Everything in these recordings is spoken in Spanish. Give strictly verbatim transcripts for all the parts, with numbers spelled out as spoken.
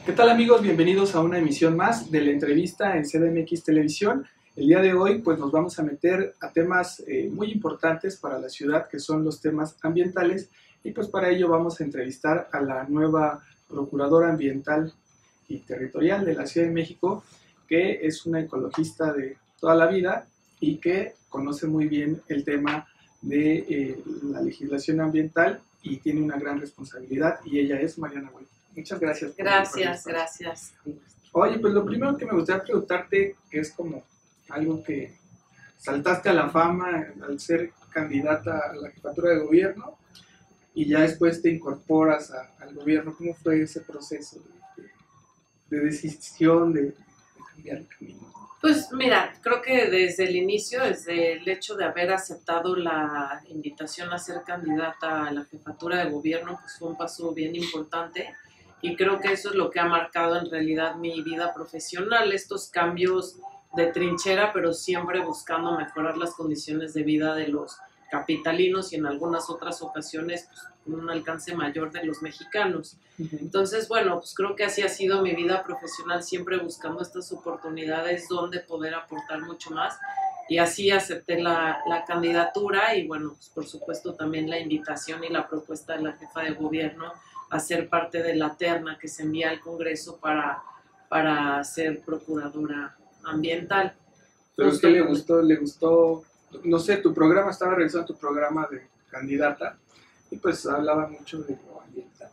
¿Qué tal, amigos? Bienvenidos a una emisión más de la entrevista en C D M X Televisión. El día de hoy pues nos vamos a meter a temas eh, muy importantes para la ciudad, que son los temas ambientales, y pues para ello vamos a entrevistar a la nueva Procuradora Ambiental y Territorial de la Ciudad de México, que es una ecologista de toda la vida y que conoce muy bien el tema de eh, la legislación ambiental y tiene una gran responsabilidad, y ella es Mariana Güell. Muchas gracias. Por gracias, gracias. Oye, pues lo primero que me gustaría preguntarte, que es como algo que saltaste a la fama al ser candidata a la jefatura de gobierno y ya después te incorporas a, al gobierno. ¿Cómo fue ese proceso de, de, de decisión de, de cambiar el camino? Pues mira, creo que desde el inicio, desde el hecho de haber aceptado la invitación a ser candidata a la jefatura de gobierno, pues fue un paso bien importante. Y creo que eso es lo que ha marcado en realidad mi vida profesional, estos cambios de trinchera, pero siempre buscando mejorar las condiciones de vida de los capitalinos y en algunas otras ocasiones pues, con un alcance mayor de los mexicanos. Uh-huh. Entonces, bueno, pues creo que así ha sido mi vida profesional, siempre buscando estas oportunidades donde poder aportar mucho más. Y así acepté la, la candidatura y, bueno, pues por supuesto también la invitación y la propuesta de la jefa de gobierno a ser parte de la terna que se envía al Congreso para, para ser procuradora ambiental. ¿Pero usted le gustó, le gustó, no sé, tu programa, estaba revisando tu programa de candidata y pues hablaba mucho de lo ambiental?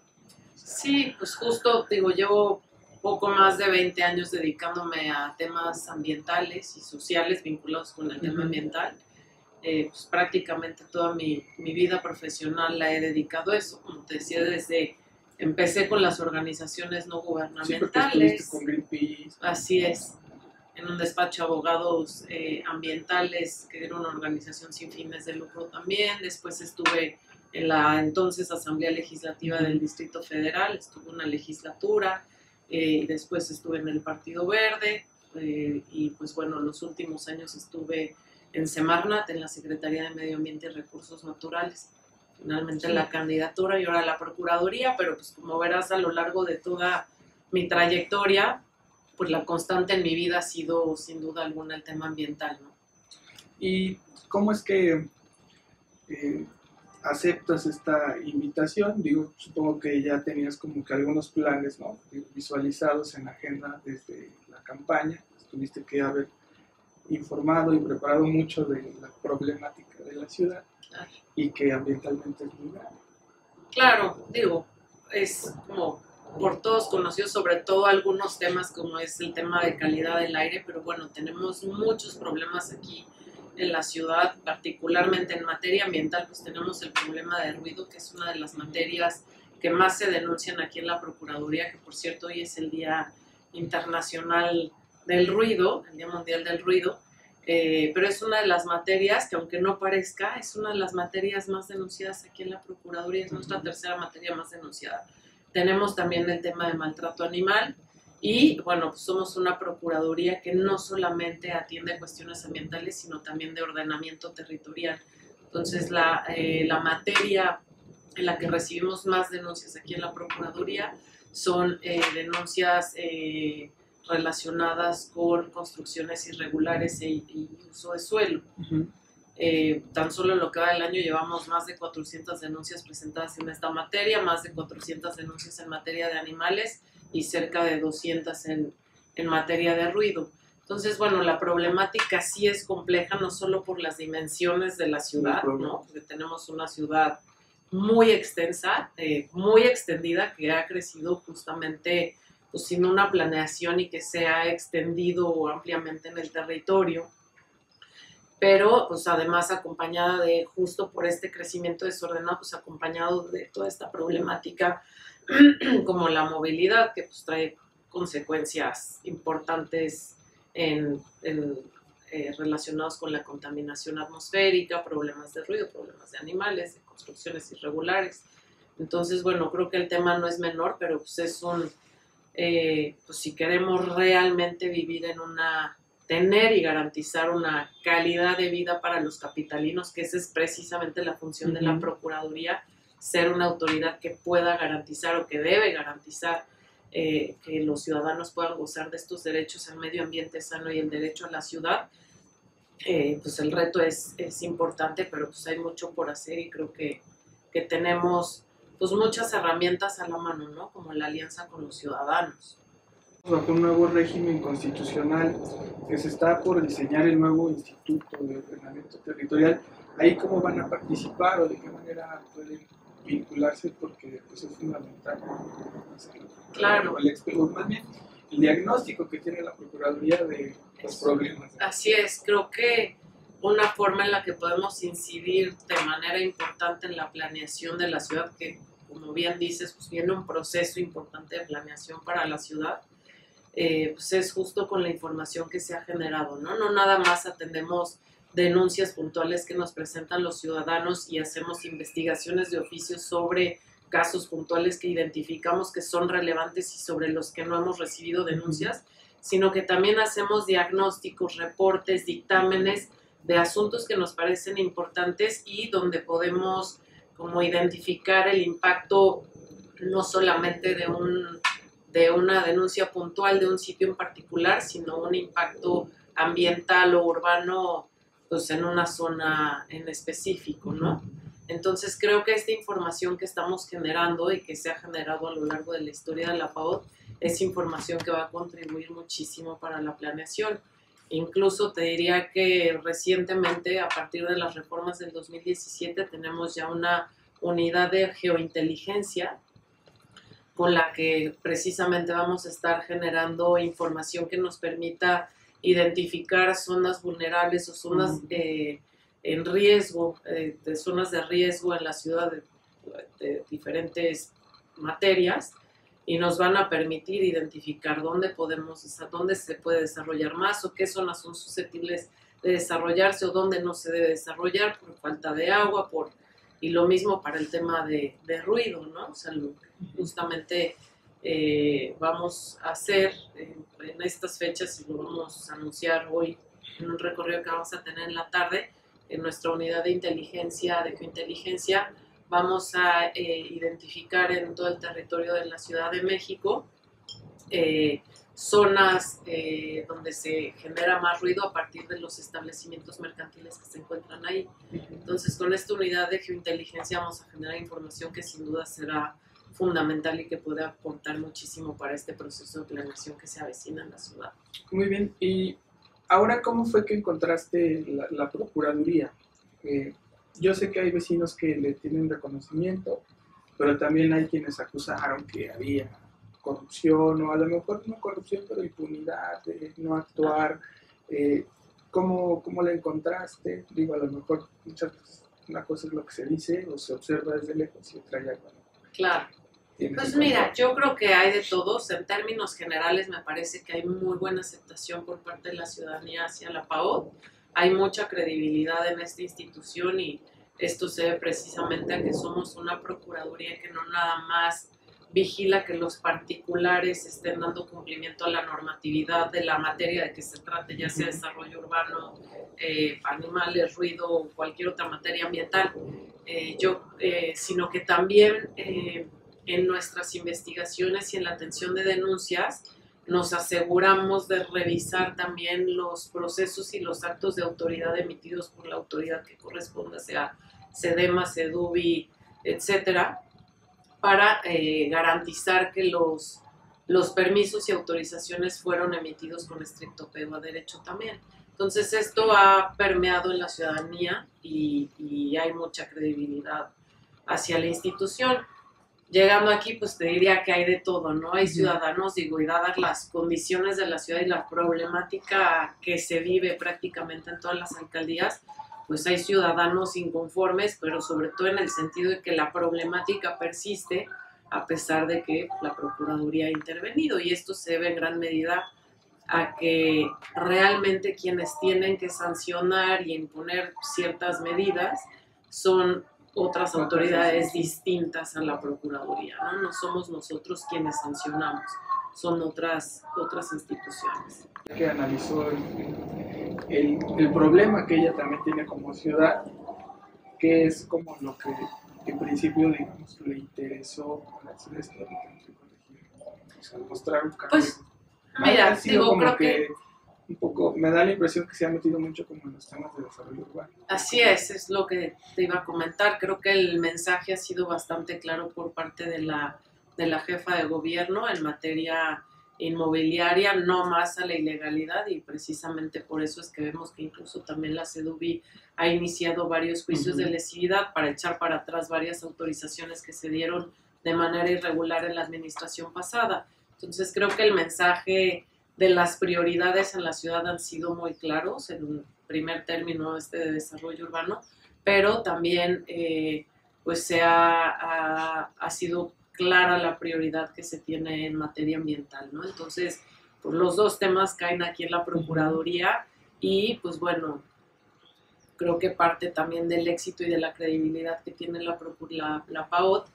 Sí, pues justo, digo, llevo poco más de veinte años dedicándome a temas ambientales y sociales vinculados con el uh-huh. tema ambiental. Eh, pues prácticamente toda mi, mi vida profesional la he dedicado a eso, como te decía, desde empecé con las organizaciones no gubernamentales. Sí, con Greenpeace. Así es, en un despacho de abogados eh, ambientales, que era una organización sin fines de lucro también. Después estuve en la entonces Asamblea Legislativa del Distrito Federal, estuve en una legislatura, eh, después estuve en el Partido Verde, eh, y pues bueno, los últimos años estuve en Semarnat, en la Secretaría de Medio Ambiente y Recursos Naturales. Finalmente sí. La candidatura y ahora la procuraduría, pero pues como verás a lo largo de toda mi trayectoria, pues la constante en mi vida ha sido sin duda alguna el tema ambiental, ¿no? ¿Y cómo es que eh, aceptas esta invitación? Digo, supongo que ya tenías como que algunos planes, ¿no?, visualizados en la agenda desde la campaña, tuviste que haber informado y preparado mucho de la problemática de la ciudad. Claro. Y que ambientalmente es muy grande. Claro, digo, es como por todos conocidos, sobre todo algunos temas como es el tema de calidad del aire, pero bueno, tenemos muchos problemas aquí en la ciudad, particularmente en materia ambiental, pues tenemos el problema de ruido, que es una de las materias que más se denuncian aquí en la Procuraduría, que por cierto hoy es el Día Internacional del Ruido, el Día Mundial del Ruido. Eh, pero es una de las materias que, aunque no parezca, es una de las materias más denunciadas aquí en la Procuraduría, es nuestra tercera materia más denunciada. Tenemos también el tema de maltrato animal y, bueno, pues somos una Procuraduría que no solamente atiende cuestiones ambientales, sino también de ordenamiento territorial. Entonces, la, eh, la materia en la que recibimos más denuncias aquí en la Procuraduría son eh, denuncias eh, relacionadas con construcciones irregulares e, y uso de suelo. Uh-huh. Eh, tan solo en lo que va del año llevamos más de cuatrocientas denuncias presentadas en esta materia, más de cuatrocientas denuncias en materia de animales y cerca de doscientas en, en materia de ruido. Entonces, bueno, la problemática sí es compleja, no solo por las dimensiones de la ciudad, ¿no? Porque tenemos una ciudad muy extensa, eh, muy extendida, que ha crecido justamente pues, sin una planeación y que se ha extendido ampliamente en el territorio, pero pues además acompañada de, justo por este crecimiento desordenado, pues acompañado de toda esta problemática como la movilidad, que pues trae consecuencias importantes en, en, eh, relacionados con la contaminación atmosférica, problemas de ruido, problemas de animales, de construcciones irregulares. Entonces, bueno, creo que el tema no es menor, pero pues es un... Eh, pues si queremos realmente vivir en una, tener y garantizar una calidad de vida para los capitalinos, que esa es precisamente la función uh-huh. de la Procuraduría, ser una autoridad que pueda garantizar o que debe garantizar eh, que los ciudadanos puedan gozar de estos derechos al medio ambiente sano y el derecho a la ciudad, eh, pues el reto es, es importante, pero pues hay mucho por hacer y creo que, que tenemos pues muchas herramientas a la mano, ¿no? Como la alianza con los ciudadanos. Bajo un nuevo régimen constitucional que se está por diseñar el nuevo Instituto de Ordenamiento Territorial, ¿ahí cómo van a participar o de qué manera pueden vincularse? Porque pues, es fundamental hacerlo. Claro. El, el, más bien, el diagnóstico que tiene la Procuraduría de los problemas. Así es, creo que una forma en la que podemos incidir de manera importante en la planeación de la ciudad, que como bien dices, pues viene un proceso importante de planeación para la ciudad, eh, pues es justo con la información que se ha generado, ¿no? No nada más atendemos denuncias puntuales que nos presentan los ciudadanos y hacemos investigaciones de oficio sobre casos puntuales que identificamos que son relevantes y sobre los que no hemos recibido denuncias, sino que también hacemos diagnósticos, reportes, dictámenes de asuntos que nos parecen importantes y donde podemos como identificar el impacto no solamente de, un, de una denuncia puntual de un sitio en particular, sino un impacto ambiental o urbano pues en una zona en específico, ¿no? Entonces creo que esta información que estamos generando y que se ha generado a lo largo de la historia de la PAOD es información que va a contribuir muchísimo para la planeación. Incluso te diría que recientemente, a partir de las reformas del dos mil diecisiete, tenemos ya una unidad de geointeligencia con la que precisamente vamos a estar generando información que nos permita identificar zonas vulnerables o zonas eh, en riesgo, eh, de zonas de riesgo en la ciudad de, de diferentes materias, y nos van a permitir identificar dónde podemos, dónde se puede desarrollar más o qué zonas son susceptibles de desarrollarse o dónde no se debe desarrollar por falta de agua, por y lo mismo para el tema de, de ruido, ¿no? O sea, lo, justamente eh, vamos a hacer en, en estas fechas, y lo vamos a anunciar hoy en un recorrido que vamos a tener en la tarde, en nuestra unidad de inteligencia, de geointeligencia, vamos a eh, identificar en todo el territorio de la Ciudad de México eh, zonas eh, donde se genera más ruido a partir de los establecimientos mercantiles que se encuentran ahí. Entonces, con esta unidad de geointeligencia vamos a generar información que sin duda será fundamental y que puede aportar muchísimo para este proceso de planeación que se avecina en la ciudad. Muy bien, y ahora, ¿cómo fue que encontraste la, la Procuraduría? Eh, yo sé que hay vecinos que le tienen reconocimiento, pero también hay quienes acusaron que había corrupción, o a lo mejor no corrupción, pero impunidad, de no actuar. Eh, ¿cómo, ¿Cómo la encontraste? Digo, a lo mejor muchas veces una cosa es lo que se dice o se observa desde lejos y otra ya cuando... Claro. Pues mira, yo creo que hay de todos. En términos generales me parece que hay muy buena aceptación por parte de la ciudadanía hacia la PAOD. Hay mucha credibilidad en esta institución y esto se debe precisamente a que somos una procuraduría que no nada más vigila que los particulares estén dando cumplimiento a la normatividad de la materia de que se trate, ya sea desarrollo urbano, eh, animales, ruido o cualquier otra materia ambiental, eh, yo, eh, sino que también eh, en nuestras investigaciones y en la atención de denuncias nos aseguramos de revisar también los procesos y los actos de autoridad emitidos por la autoridad que corresponda, sea SEDEMA, SEDUBI, etcétera, para eh, garantizar que los, los permisos y autorizaciones fueron emitidos con estricto apego a derecho también. Entonces esto ha permeado en la ciudadanía y, y hay mucha credibilidad hacia la institución. Llegando aquí, pues te diría que hay de todo, ¿no? Hay ciudadanos, digo, y dadas las condiciones de la ciudad y la problemática que se vive prácticamente en todas las alcaldías, pues hay ciudadanos inconformes, pero sobre todo en el sentido de que la problemática persiste a pesar de que la Procuraduría ha intervenido, y esto se debe en gran medida a que realmente quienes tienen que sancionar y imponer ciertas medidas son otras autoridades distintas a la Procuraduría, ¿no? No somos nosotros quienes sancionamos, son otras, otras instituciones. Que analizó el, el, el problema que ella también tiene como ciudad, que es como lo que en principio, digamos, le interesó hacer esto. pues, al mostrar un cambio. Pues, mira, ha sido digo, como creo que, que un poco, me da la impresión que se ha metido mucho como en los temas de desarrollo urbano. así es, es lo que te iba a comentar. Creo que el mensaje ha sido bastante claro por parte de la, de la jefa de gobierno en materia inmobiliaria, no más a la ilegalidad, y precisamente por eso es que vemos que incluso también la SEDUBI ha iniciado varios juicios Uh-huh. de lesividad para echar para atrás varias autorizaciones que se dieron de manera irregular en la administración pasada. Entonces creo que el mensaje de las prioridades en la ciudad han sido muy claros, en primer término este de desarrollo urbano, pero también eh, pues se ha, ha, ha sido clara la prioridad que se tiene en materia ambiental, ¿no? Entonces, pues los dos temas caen aquí en la Procuraduría y pues bueno, creo que parte también del éxito y de la credibilidad que tiene la, la, la PAOT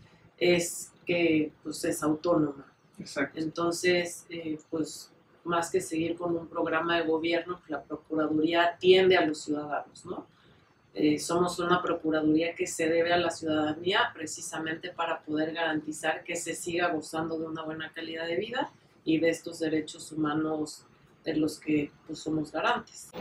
es que pues es autónoma. Exacto. Entonces, eh, pues más que seguir con un programa de gobierno, la Procuraduría atiende a los ciudadanos, ¿no? Eh, somos una Procuraduría que se debe a la ciudadanía precisamente para poder garantizar que se siga gozando de una buena calidad de vida y de estos derechos humanos de los que pues, somos garantes.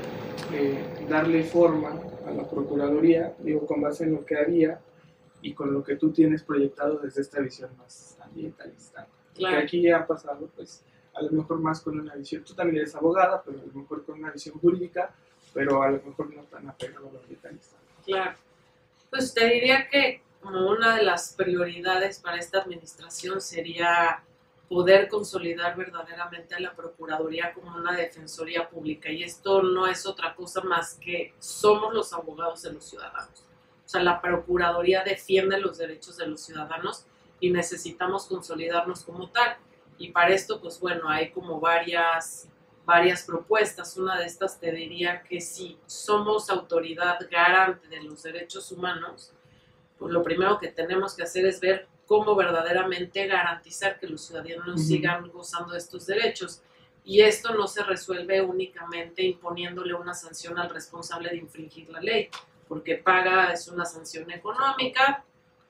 Eh, darle forma a la Procuraduría, digo, con base en lo que había y con lo que tú tienes proyectado desde esta visión más ambientalista. Claro. Que aquí ya ha pasado, pues, a lo mejor más con una visión, tú también eres abogada, pero a lo mejor con una visión jurídica, pero a lo mejor no tan apegado a lo ambientalista. Claro. Pues te diría que como una de las prioridades para esta administración sería poder consolidar verdaderamente a la Procuraduría como una defensoría pública. Y esto no es otra cosa más que somos los abogados de los ciudadanos. O sea, la Procuraduría defiende los derechos de los ciudadanos y necesitamos consolidarnos como tal. Y para esto, pues bueno, hay como varias, varias propuestas. Una de estas te diría que si somos autoridad garante de los derechos humanos, pues lo primero que tenemos que hacer es ver cómo verdaderamente garantizar que los ciudadanos uh-huh. sigan gozando de estos derechos. Y esto no se resuelve únicamente imponiéndole una sanción al responsable de infringir la ley, porque paga, es una sanción económica,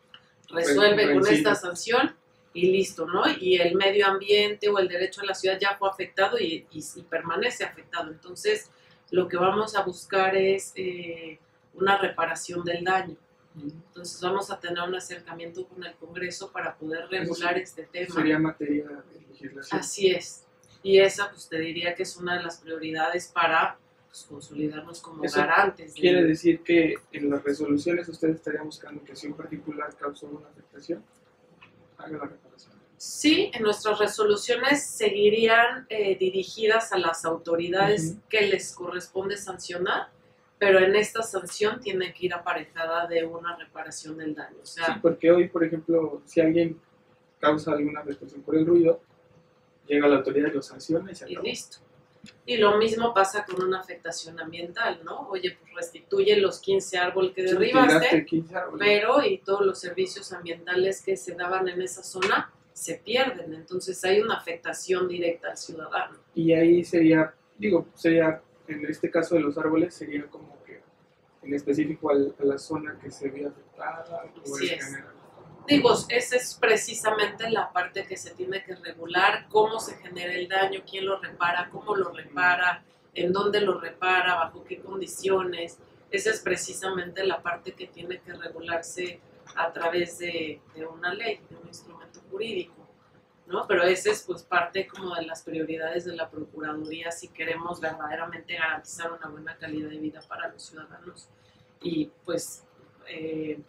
resuelve con esta sanción y listo, ¿no? Y el medio ambiente o el derecho a la ciudad ya fue afectado y, y, y permanece afectado. Entonces, lo que vamos a buscar es eh, una reparación del daño. Entonces, vamos a tener un acercamiento con el Congreso para poder regular Eso este tema. Sería materia de legislación. Así es. Y esa, pues, te diría que es una de las prioridades para pues, consolidarnos como Eso garantes. De ¿Quiere decir que en las resoluciones ustedes estarían buscando que si un particular causó una afectación, haga la reparación? Sí, en nuestras resoluciones seguirían eh, dirigidas a las autoridades uh-huh. que les corresponde sancionar, pero en esta sanción tiene que ir aparejada de una reparación del daño. O sea, sí, porque hoy, por ejemplo, si alguien causa alguna afectación por el ruido, llega la autoridad y lo sanciona y se acabó. Y listo. Y lo mismo pasa con una afectación ambiental, ¿no? Oye, pues restituye los quince árboles que derribaste, quince árboles. Pero y todos los servicios ambientales que se daban en esa zona se pierden. Entonces hay una afectación directa al ciudadano. Y ahí sería, digo, sería, en este caso de los árboles, sería como que en específico al, a la zona que se ve afectada. O Así en es. general. Digo, esa es precisamente la parte que se tiene que regular, cómo se genera el daño, quién lo repara, cómo lo repara, en dónde lo repara, bajo qué condiciones. Esa es precisamente la parte que tiene que regularse a través de, de una ley, de un instrumento jurídico, ¿no? Pero esa es pues parte como de las prioridades de la Procuraduría si queremos verdaderamente garantizar una buena calidad de vida para los ciudadanos y pues eh,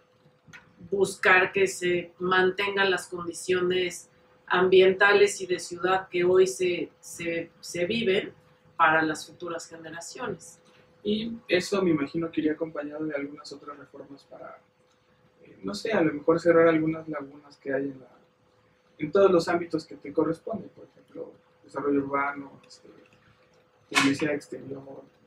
buscar que se mantengan las condiciones ambientales y de ciudad que hoy se, se, se viven para las futuras generaciones. Y eso me imagino que iría acompañado de algunas otras reformas para, eh, no sé, a lo mejor cerrar algunas lagunas que hay en, la, en todos los ámbitos que te corresponden, por ejemplo, desarrollo urbano, este, publicidad exterior,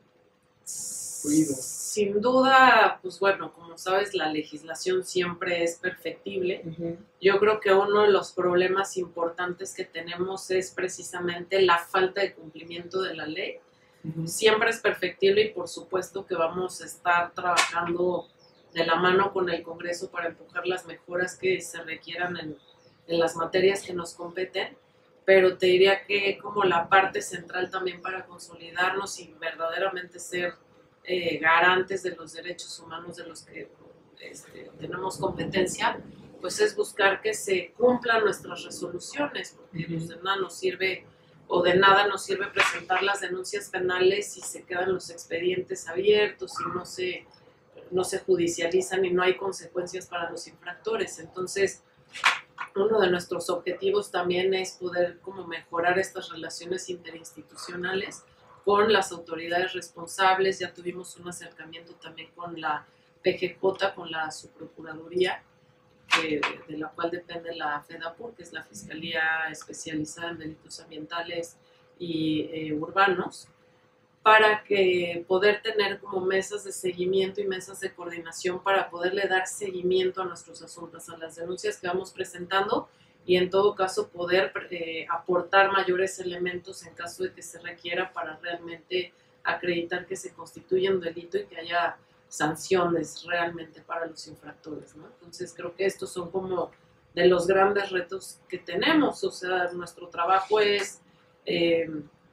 ruido. Sin duda, pues bueno, como sabes, la legislación siempre es perfectible. Uh-huh. Yo creo que uno de los problemas importantes que tenemos es precisamente la falta de cumplimiento de la ley. Uh-huh. Siempre es perfectible y por supuesto que vamos a estar trabajando de la mano con el Congreso para empujar las mejoras que se requieran en, en las materias que nos competen, pero te diría que como la parte central también para consolidarnos y verdaderamente ser eh, garantes de los derechos humanos de los que este, tenemos competencia, pues es buscar que se cumplan nuestras resoluciones, porque pues, de nada nos sirve o de nada nos sirve presentar las denuncias penales si se quedan los expedientes abiertos y no se, no se judicializan y no hay consecuencias para los infractores. Entonces, uno de nuestros objetivos también es poder como mejorar estas relaciones interinstitucionales con las autoridades responsables. Ya tuvimos un acercamiento también con la P G J, con la Subprocuraduría, eh, de la cual depende la FEDAPUR, que es la Fiscalía Especializada en Delitos Ambientales y eh, Urbanos, para que poder tener como mesas de seguimiento y mesas de coordinación para poderle dar seguimiento a nuestros asuntos, a las denuncias que vamos presentando y en todo caso poder eh, aportar mayores elementos en caso de que se requiera para realmente acreditar que se constituye un delito y que haya sanciones realmente para los infractores, ¿no? Entonces creo que estos son como de los grandes retos que tenemos, o sea, nuestro trabajo es... Eh,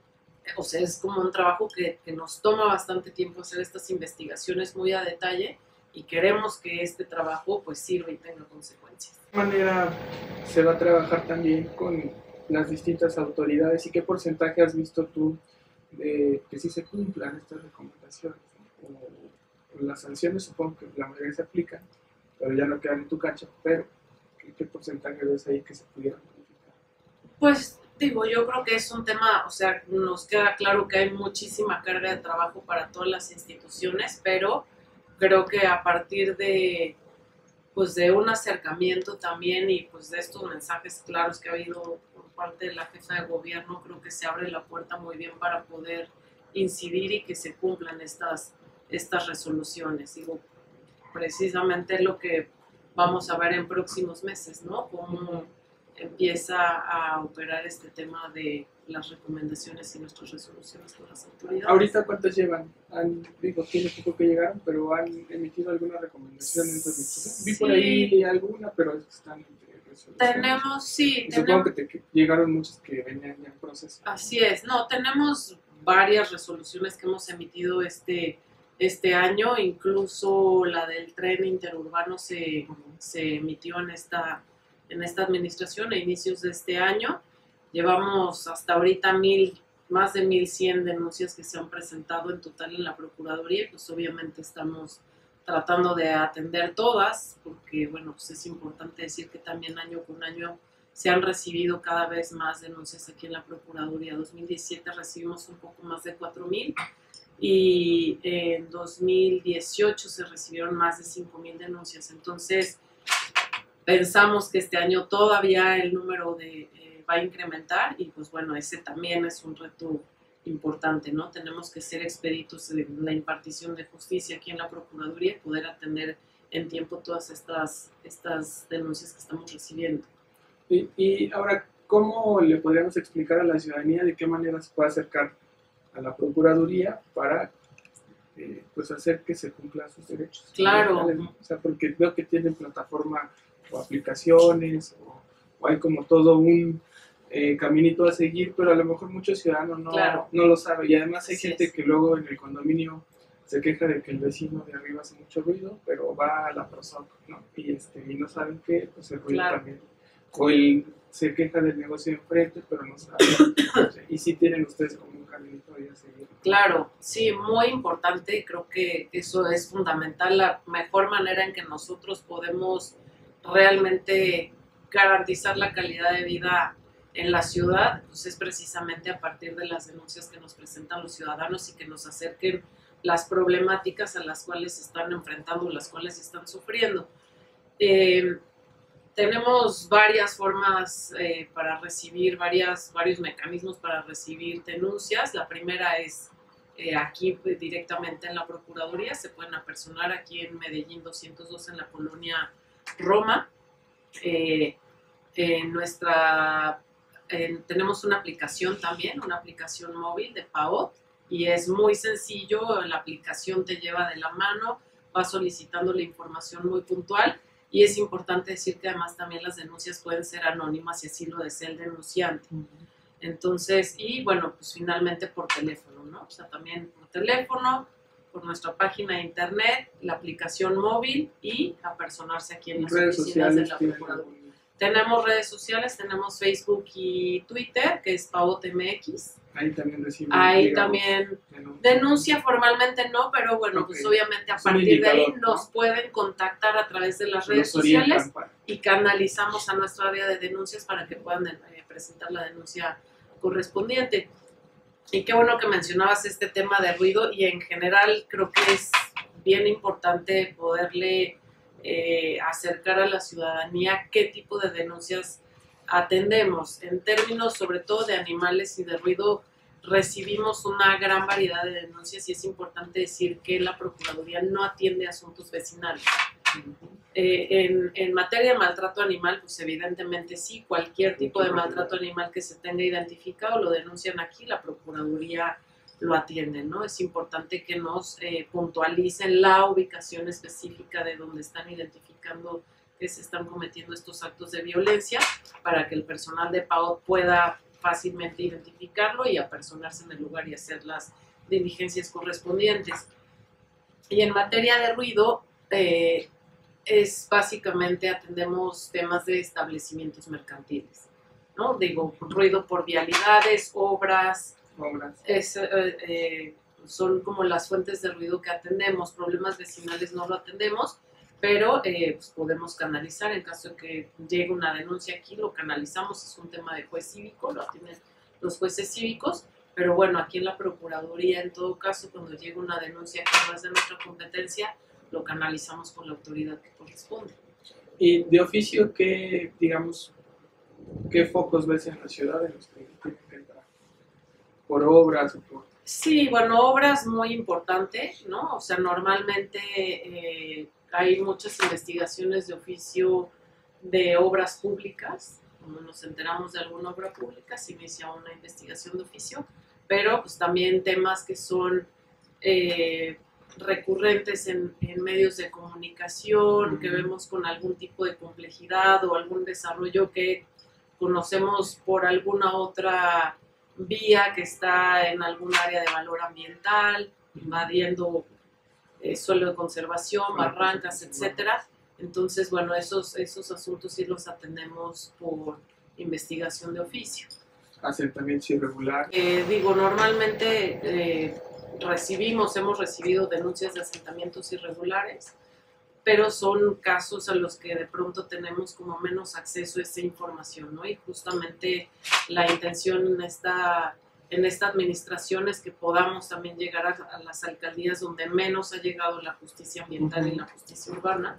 o sea, es como un trabajo que, que nos toma bastante tiempo hacer estas investigaciones muy a detalle y queremos que este trabajo pues sirva y tenga consecuencias. ¿De qué manera se va a trabajar también con las distintas autoridades y qué porcentaje has visto tú de que sí se cumplan estas recomendaciones? O, o las sanciones supongo que la mayoría se aplican, pero ya no quedan en tu cancha, pero ¿qué, qué porcentaje ves ahí que se pudieran modificar? Pues digo, yo creo que es un tema, o sea, nos queda claro que hay muchísima carga de trabajo para todas las instituciones, pero creo que a partir de, pues, de un acercamiento también y pues de estos mensajes claros que ha habido por parte de la jefa de gobierno, creo que se abre la puerta muy bien para poder incidir y que se cumplan estas, estas resoluciones. Digo, precisamente lo que vamos a ver en próximos meses, ¿no? Cómo empieza a operar este tema de las recomendaciones y nuestras resoluciones con las autoridades. ¿Ahorita cuántas llevan? Han, digo, tiene poco que llegaron, pero han emitido alguna recomendación en resolución. Vi sí. por ahí alguna, pero están entre resoluciones. Tenemos, sí. Y tenemos, supongo que, te, que llegaron muchas que venían ya en proceso. Así es. No, tenemos varias resoluciones que hemos emitido este, este año, incluso la del tren interurbano se, se emitió en esta... en esta administración a inicios de este año. Llevamos hasta ahorita mil, más de mil cien denuncias que se han presentado en total en la Procuraduría, pues obviamente estamos tratando de atender todas, porque bueno, pues es importante decir que también año con año se han recibido cada vez más denuncias aquí en la Procuraduría. En dos mil diecisiete recibimos un poco más de cuatro mil y en dos mil dieciocho se recibieron más de cinco mil denuncias. Entonces, pensamos que este año todavía el número de, eh, va a incrementar y pues bueno, ese también es un reto importante, ¿no? Tenemos que ser expeditos en la impartición de justicia aquí en la Procuraduría y poder atender en tiempo todas estas, estas denuncias que estamos recibiendo. Y, y ahora, ¿cómo le podríamos explicar a la ciudadanía de qué manera se puede acercar a la Procuraduría para eh, pues hacer que se cumplan sus derechos? Claro. O sea, porque veo que tienen plataforma o aplicaciones, o, o hay como todo un eh, caminito a seguir, pero a lo mejor muchos ciudadanos no, claro. no lo saben. Y además hay Así gente es. que luego en el condominio se queja de que el vecino de arriba hace mucho ruido, pero va a la PROSOC, ¿no? Y, este, y no saben que pues el ruido claro. también. O él se queja del negocio de enfrente, pero no sabe. Y sí tienen ustedes como un caminito ahí a seguir. Claro, sí, muy importante. Creo que eso es fundamental. La mejor manera en que nosotros podemos realmente garantizar la calidad de vida en la ciudad, pues es precisamente a partir de las denuncias que nos presentan los ciudadanos y que nos acerquen las problemáticas a las cuales se están enfrentando, las cuales están sufriendo. Eh, tenemos varias formas eh, para recibir, varias, varios mecanismos para recibir denuncias. La primera es eh, aquí pues, directamente en la Procuraduría, se pueden apersonar aquí en Medellín doscientos dos en la colonia Roma. Eh, en nuestra, eh, tenemos una aplicación también, una aplicación móvil de P A O T y es muy sencillo, la aplicación te lleva de la mano, va solicitando la información muy puntual Y es importante decir que además también las denuncias pueden ser anónimas si así lo desea el denunciante. Uh-huh. Entonces, y bueno, pues finalmente por teléfono, ¿no? O sea, también por teléfono, por nuestra página de internet, la aplicación móvil y apersonarse aquí en las redes oficinas sociales de la Procuraduría. Tenemos redes sociales, tenemos Facebook y Twitter, que es Pavot M X. Ahí también recibimos. Ahí digamos, también denuncia. denuncia formalmente no, pero bueno, okay. pues obviamente a es partir de ahí ¿no? nos pueden contactar a través de las redes sociales para... y canalizamos a nuestra área de denuncias para que puedan eh, presentar la denuncia correspondiente. Y qué bueno que mencionabas este tema de ruido y en general creo que es bien importante poderle eh, acercar a la ciudadanía qué tipo de denuncias atendemos. En términos sobre todo de animales y de ruido, recibimos una gran variedad de denuncias y es importante decir que la Procuraduría no atiende asuntos vecinales. Eh, en, en materia de maltrato animal, pues evidentemente sí, cualquier tipo de maltrato animal que se tenga identificado lo denuncian aquí, la Procuraduría lo atiende, ¿no? Es importante que nos eh, puntualicen la ubicación específica de donde están identificando que se están cometiendo estos actos de violencia para que el personal de Pavot pueda fácilmente identificarlo y apersonarse en el lugar y hacer las diligencias correspondientes. Y en materia de ruido, eh, es básicamente atendemos temas de establecimientos mercantiles, ¿no? Digo, ruido por vialidades, obras, obras. Es, eh, eh, son como las fuentes de ruido que atendemos. Problemas vecinales no lo atendemos, pero eh, pues podemos canalizar en caso de que llegue una denuncia aquí, lo canalizamos, es un tema de juez cívico, lo atienden los jueces cívicos, pero bueno, aquí en la Procuraduría, en todo caso, cuando llega una denuncia que no es de nuestra competencia, lo canalizamos con la autoridad que corresponde. Y de oficio, ¿qué, digamos, qué focos ves en la ciudad en los que tienen que entrar? ¿Por obras o por...? Sí, bueno, obras muy importante, ¿no? O sea, normalmente eh, hay muchas investigaciones de oficio de obras públicas. Cuando nos enteramos de alguna obra pública, se inicia una investigación de oficio, pero pues también temas que son eh, recurrentes en, en medios de comunicación, que vemos con algún tipo de complejidad o algún desarrollo que conocemos por alguna otra vía que está en algún área de valor ambiental, invadiendo eh, suelo de conservación, barrancas, etcétera. Entonces, bueno, esos, esos asuntos sí los atendemos por investigación de oficio. Asentamientos irregulares. Eh, digo, normalmente eh, recibimos, hemos recibido denuncias de asentamientos irregulares, pero son casos a los que de pronto tenemos como menos acceso a esa información, ¿no? Y justamente la intención en esta, en esta administración es que podamos también llegar a, a las alcaldías donde menos ha llegado la justicia ambiental uh-huh. y la justicia urbana.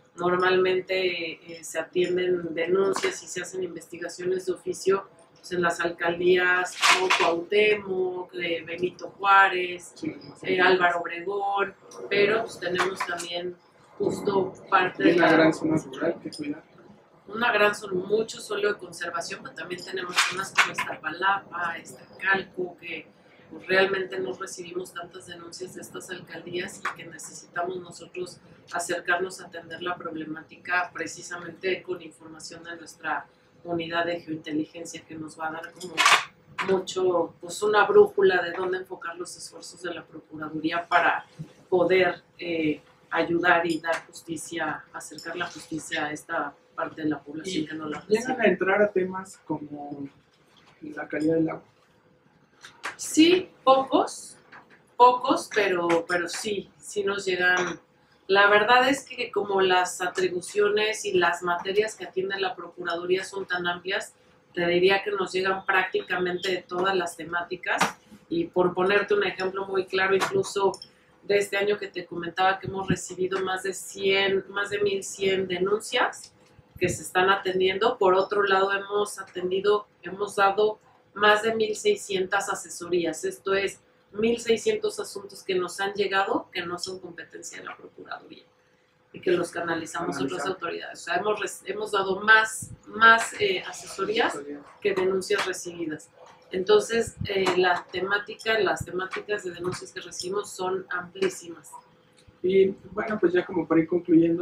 Normalmente eh, se atienden denuncias y se hacen investigaciones de oficio pues, en las alcaldías como Cuauhtémoc, eh, Benito Juárez, sí, eh, Álvaro Obregón, pero pues, tenemos también justo parte de la gran zona rural que cuidar. Una gran zona, mucho suelo de conservación, pero también tenemos zonas como Iztapalapa, Iztacalco, que pues, realmente no recibimos tantas denuncias de estas alcaldías y que necesitamos nosotros acercarnos a atender la problemática precisamente con información de nuestra unidad de geointeligencia que nos va a dar como mucho, pues una brújula de dónde enfocar los esfuerzos de la Procuraduría para poder eh, ayudar y dar justicia, acercar la justicia a esta parte de la población y que no la recibe. ¿Llegan a entrar a temas como la calidad del agua? Sí, pocos, pocos, pero, pero sí, sí nos llegan. La verdad es que como las atribuciones y las materias que atiende la Procuraduría son tan amplias, te diría que nos llegan prácticamente de todas las temáticas. Y por ponerte un ejemplo muy claro, incluso de este año que te comentaba que hemos recibido más de cien, más de mil cien denuncias que se están atendiendo. Por otro lado, hemos atendido, hemos dado más de mil seiscientas asesorías. Esto es mil seiscientos asuntos que nos han llegado que no son competencia de la Procuraduría y que los canalizamos a otras autoridades. O sea, hemos, hemos dado más, más eh, asesorías que denuncias recibidas. Entonces, eh, la temática, las temáticas de denuncias que recibimos son amplísimas. Y bueno, pues ya como para ir concluyendo,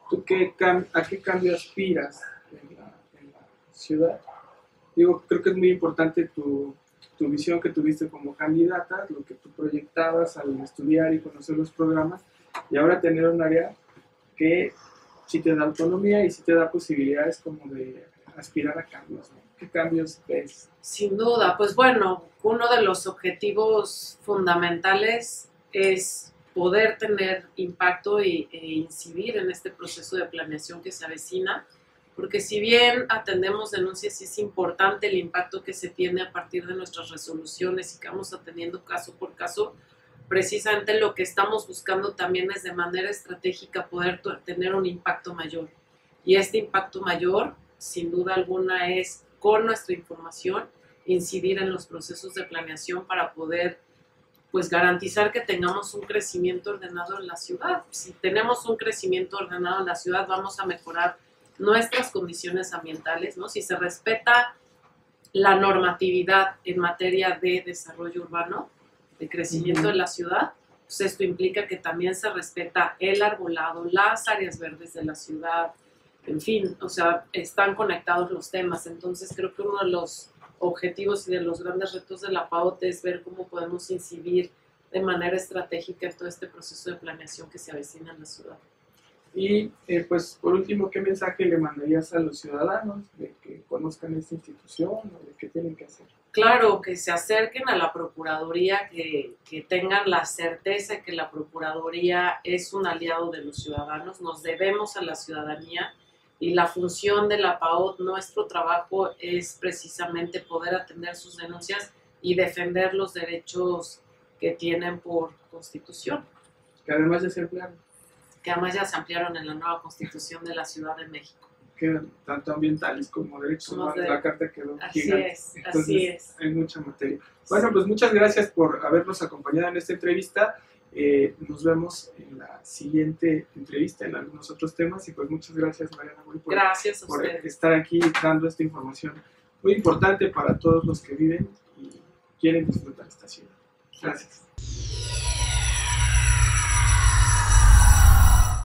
¿Tú qué a qué cambio aspiras en la, en la ciudad? Digo, creo que es muy importante tu, tu visión que tuviste como candidata, lo que tú proyectabas al estudiar y conocer los programas, y ahora tener un área que sí te da autonomía y sí te da posibilidades como de aspirar a cambios, ¿no? ¿Qué cambios ves? Sin duda, pues bueno, uno de los objetivos fundamentales es poder tener impacto e, e incidir en este proceso de planeación que se avecina, porque si bien atendemos denuncias, es importante el impacto que se tiene a partir de nuestras resoluciones y que vamos atendiendo caso por caso. Precisamente lo que estamos buscando también es de manera estratégica poder tener un impacto mayor. Y este impacto mayor, sin duda alguna, es con nuestra información incidir en los procesos de planeación para poder pues garantizar que tengamos un crecimiento ordenado en la ciudad. Si tenemos un crecimiento ordenado en la ciudad, vamos a mejorar nuestras condiciones ambientales, ¿no? Si se respeta la normatividad en materia de desarrollo urbano, de crecimiento uh-huh. de la ciudad, pues esto implica que también se respeta el arbolado, las áreas verdes de la ciudad, en fin, o sea, están conectados los temas. Entonces creo que uno de los objetivos y de los grandes retos de la PAOT es ver cómo podemos incidir de manera estratégica en todo este proceso de planeación que se avecina en la ciudad. Y eh, pues por último, ¿qué mensaje le mandarías a los ciudadanos de que conozcan esta institución o de qué tienen que hacer? Claro, que se acerquen a la Procuraduría, que, que tengan la certeza de que la Procuraduría es un aliado de los ciudadanos, nos debemos a la ciudadanía y la función de la PAOT, nuestro trabajo es precisamente poder atender sus denuncias y defender los derechos que tienen por Constitución. Que además ya se ampliaron. Que además ya se ampliaron en la nueva Constitución de la Ciudad de México. Que tanto ambientales como derechos humanos, de... la carta quedó así gigante. Es, Entonces, así es. Hay mucha materia. Bueno, pues muchas gracias por habernos acompañado en esta entrevista. Eh, nos vemos en la siguiente entrevista en algunos otros temas y pues muchas gracias, Mariana, por, gracias a por ustedes. estar aquí dando esta información muy importante para todos los que viven y quieren disfrutar esta ciudad. Gracias.